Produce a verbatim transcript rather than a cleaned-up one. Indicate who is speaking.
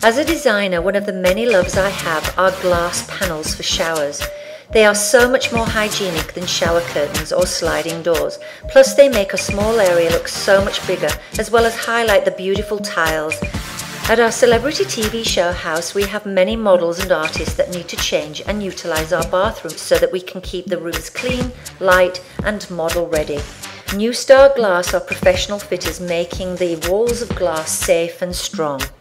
Speaker 1: As a designer, one of the many loves I have are glass panels for showers. They are so much more hygienic than shower curtains or sliding doors, plus they make a small area look so much bigger, as well as highlight the beautiful tiles. At our celebrity T V show house, we have many models and artists that need to change and utilise our bathrooms so that we can keep the rooms clean, light and model ready. New Star Glass are professional fitters, making the walls of glass safe and strong.